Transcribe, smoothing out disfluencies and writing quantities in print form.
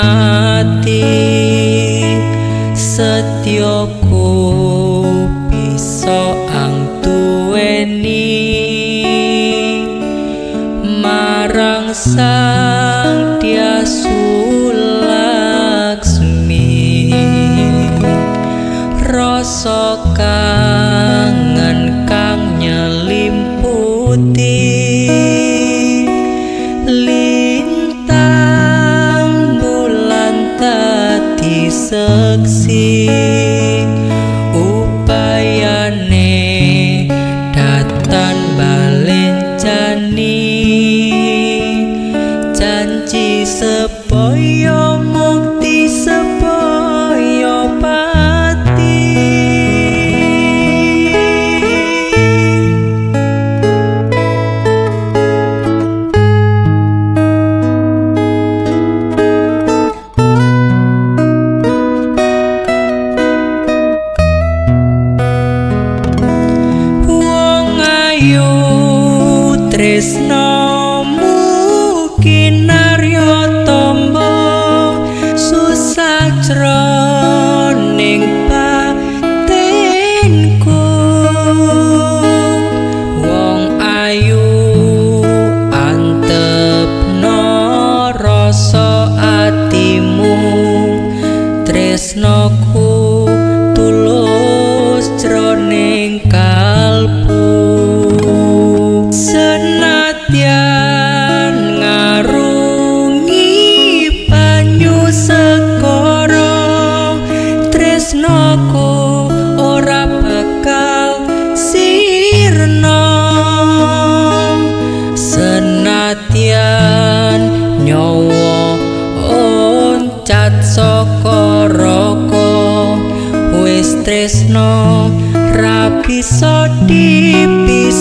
mati setyaku bisa angtuweni marang Sang Tyasulaksmi. Rasa kangen kang nyelimputi lintang bulan dadi seksi upayane datan balencani janji sepaya mukti sepaya pati. Wong ayu tresnamu kinarya tamba susah jroning batinku. Wong ayu antepno rasa atimu tresnaku tulus jroning kalbu senadyan ngarungi banyu segara tresnaku ora bakal sirna senadyan nyawa oncat saka raka wis tresna ra bisa dipisah.